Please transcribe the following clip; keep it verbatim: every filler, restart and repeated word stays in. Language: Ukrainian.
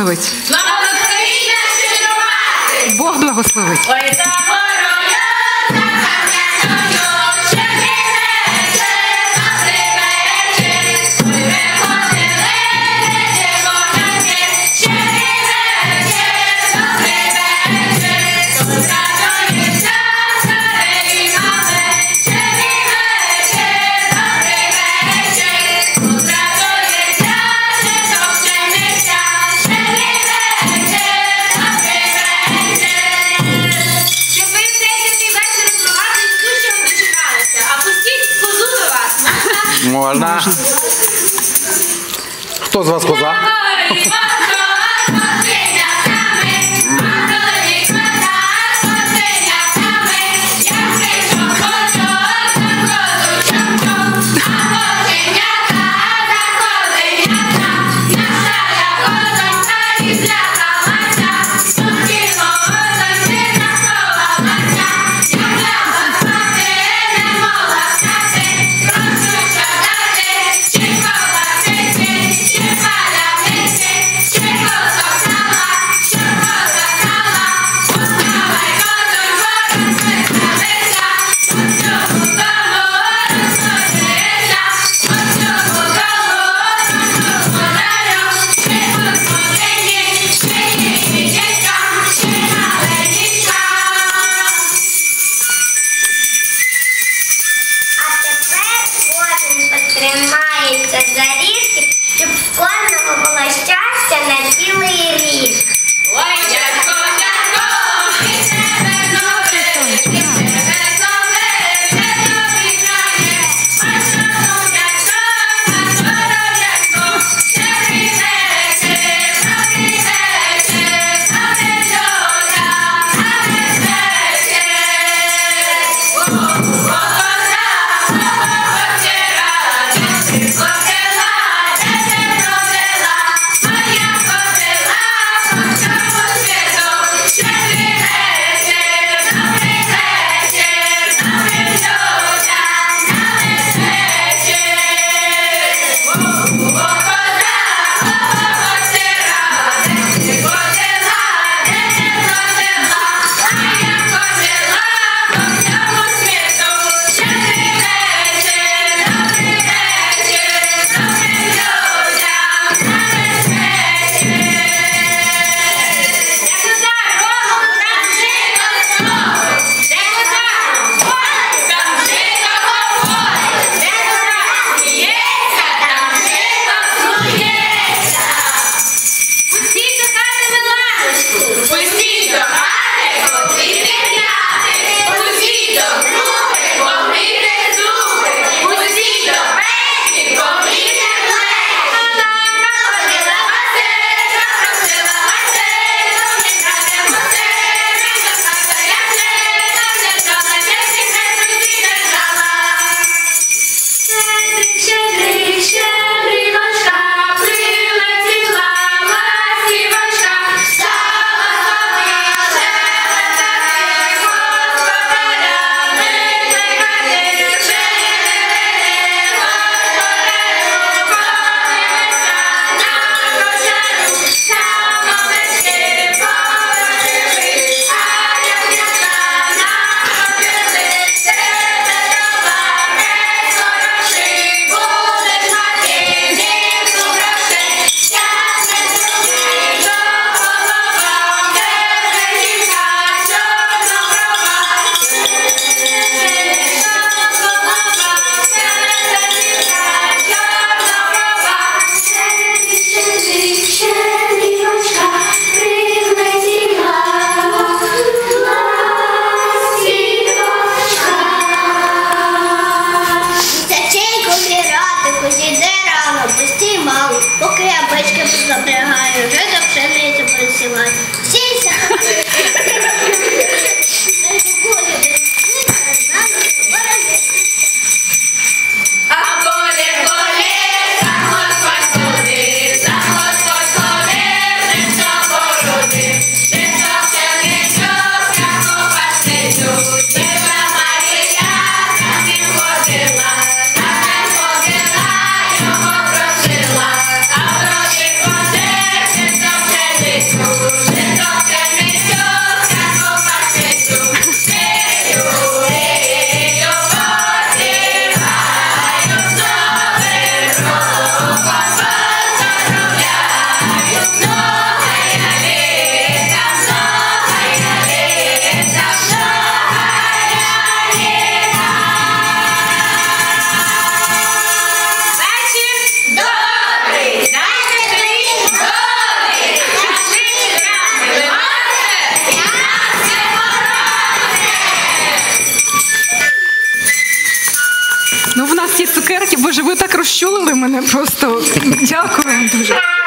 благословить. Бог благословить. Ой, за горою, за кам'яною, ще вечір, добрий вечір. Ой, виходили, дівчонки, ще вечір, добрий вечір. Тут радуються цари і мами, ще вечір, добрий вечір. Тут радуються діток пшениця, ще вечір, добрий вечір. Щоб ви цей такий вечір багато скучно дочекалися, а пустіть козу до вас. Можна. Хто з вас коза? Тримається за ріжки, щоб в кожного було щастя на цілий рік. Ой, дядько, дядько, і тебе знову, і тебе знову, вже тобі крає. Ой, що ну, дядько, на здоров'ячко, щедрий вечір, добрий вечір, добрий доля, на весь вечір. О, коза, о, вечора, дядько, козела, цукерки. Боже, ви так розчулили мене просто. Дякую вам дуже.